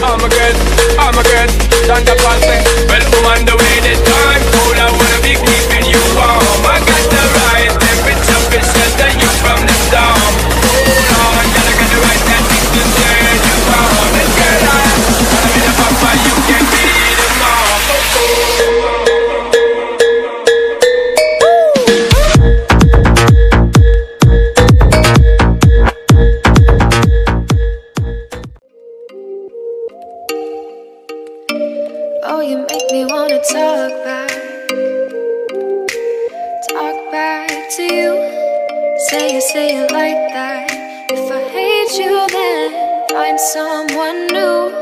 I'm a girl, Santa Claus me. Well, I'm on the way, the time cold, I wanna be keeping you warm. I got the right temperature to shelter you from the storm. Hold on, girl, I got the right tactics to turn you on. And girl, I'm in the papa, you can be the mom. Oh, you make me wanna talk back to you. Say it like that. If I hate you, then find someone new.